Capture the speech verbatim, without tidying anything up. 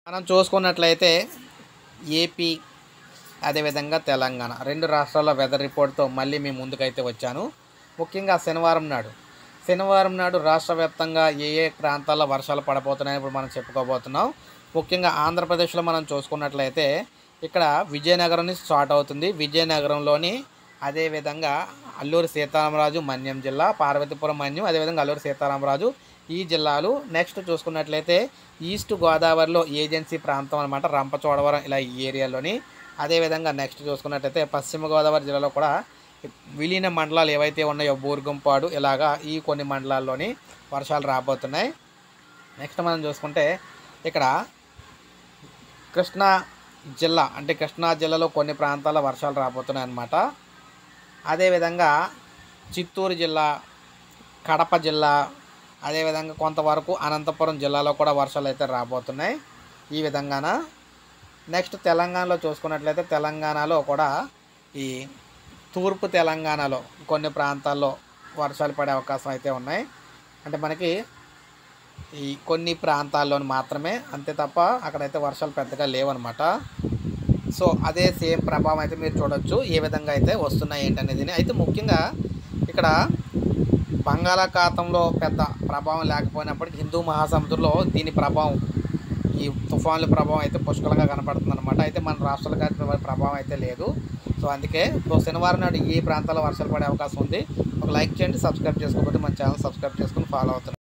మనం చూసుకున్నట్లయితే ఏపీ అదేవిధంగా తెలంగాణ రెండు రాష్ట్రాల వెదర్ రిపోర్ట్తో మళ్ళీ మీ ముందుకైతే వచ్చాను. ముఖ్యంగా శనివారం నాడు శనివారం నాడు రాష్ట్ర వ్యాప్తంగా ఏ ఏ ప్రాంతాల్లో వర్షాలు పడబోతున్నాయని ఇప్పుడు మనం చెప్పుకోబోతున్నాం. ముఖ్యంగా ఆంధ్రప్రదేశ్లో మనం చూసుకున్నట్లయితే ఇక్కడ విజయనగరం నుంచి స్టార్ట్ అవుతుంది. విజయనగరంలోని అదేవిధంగా అల్లూరి సీతారామరాజు మన్యం జిల్లా, పార్వతీపురం మన్యం, అదేవిధంగా అల్లూరి సీతారామరాజు ఈ జిల్లాలు. నెక్స్ట్ చూసుకున్నట్లయితే ఈస్ట్ గోదావరిలో ఏజెన్సీ ప్రాంతం అనమాట, రంపచోడవరం ఇలా ఈ ఏరియాలోని. అదేవిధంగా నెక్స్ట్ చూసుకున్నట్లయితే పశ్చిమ గోదావరి జిల్లాలో కూడా విలీన మండలాలు ఏవైతే ఉన్నాయో బూర్గుంపాడు ఇలాగా ఈ కొన్ని మండలాల్లోని వర్షాలు రాబోతున్నాయి. నెక్స్ట్ మనం చూసుకుంటే ఇక్కడ కృష్ణా జిల్లా అంటే కృష్ణా జిల్లాలో కొన్ని ప్రాంతాల్లో వర్షాలు రాబోతున్నాయి అన్నమాట. అదేవిధంగా చిత్తూరు జిల్లా, కడప జిల్లా, అదేవిధంగా కొంతవరకు అనంతపురం జిల్లాలో కూడా వర్షాలు అయితే రాబోతున్నాయి ఈ విధంగాన. నెక్స్ట్ తెలంగాణలో చూసుకున్నట్లయితే తెలంగాణలో కూడా ఈ తూర్పు తెలంగాణలో కొన్ని ప్రాంతాల్లో వర్షాలు పడే అవకాశం అయితే ఉన్నాయి. అంటే మనకి ఈ కొన్ని ప్రాంతాల్లోని మాత్రమే, అంతే తప్ప అక్కడైతే వర్షాలు పెద్దగా లేవన్నమాట. సో అదే సేమ్ ప్రభావం అయితే మీరు చూడొచ్చు ఏ విధంగా అయితే వస్తున్నాయి ఏంటనేది. అయితే ముఖ్యంగా ఇక్కడ బంగాళాఖాతంలో పెద్ద ప్రభావం లేకపోయినప్పటికీ హిందూ మహాసముద్రంలో దీని ప్రభావం, ఈ తుఫాన్ల ప్రభావం అయితే పుష్కలంగా కనపడుతుంది అనమాట. అయితే మన రాష్ట్రాలకు ప్రభావం అయితే లేదు. సో అందుకే సో శనివారం నాడు ఈ ప్రాంతాల్లో వర్షాలు పడే అవకాశం ఉంది. ఒక లైక్ చేయండి, సబ్స్క్రైబ్ చేసుకోకపోతే మన ఛానల్ సబ్స్క్రైబ్ చేసుకుని ఫాలో అవుతుంది.